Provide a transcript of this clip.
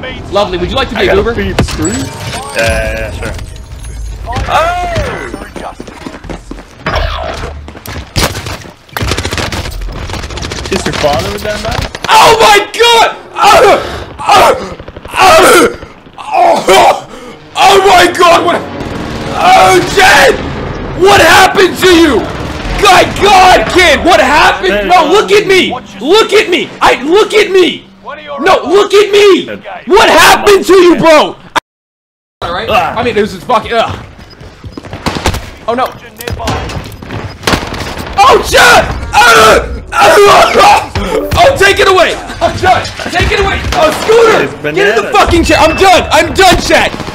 Lovely. Would you like to be a Goober? Yeah, sure. Oh! Is your father with that man? Oh my god! Oh my god! What? Oh, Chad! What happened to you? God, kid! What happened? No, look at me! Look at me! Look at me! No, look at me! What happened to you, bro? Alright? I mean, this is fucking. Oh no! Oh, Chad! Oh, take it away! I'm done! Take it away! Oh, Scooter! Get in the fucking chair! I'm done, Chad!